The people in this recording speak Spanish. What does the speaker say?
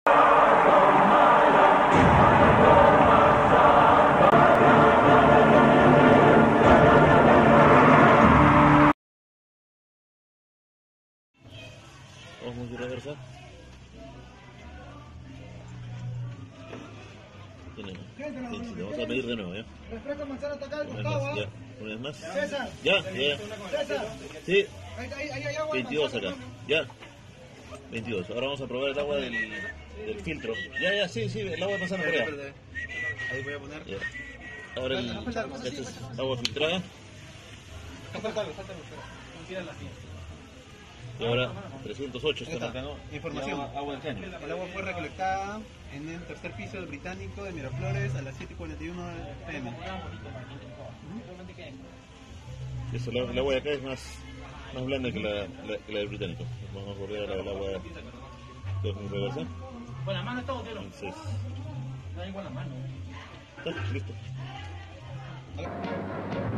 Vamos a reversar. Vamos a medir de nuevo, ¿ya? Refresco manzana está acá al Una vez costado, más, ¿ah? ya. Una vez más. César. Ya. César. Sí, Ahí hay agua. 22 acá. Ya. 22. Ahora vamos a probar el agua del filtro. Ya, sí, el agua de manzana por allá. Ahí voy a poner. Ya. Ahora esta es agua filtrada. Falta algo, espera. Y ahora 308 están acá, ¿no? Información. Agua del caño. El agua fue recolectada en el tercer piso del Británico de Miraflores a las 7:41 pm. Eso, el agua de acá es más blanda que la del británico. Vamos a correr el agua de reversa. Con la mano está botero. Entonces, No hay con la mano. está listo.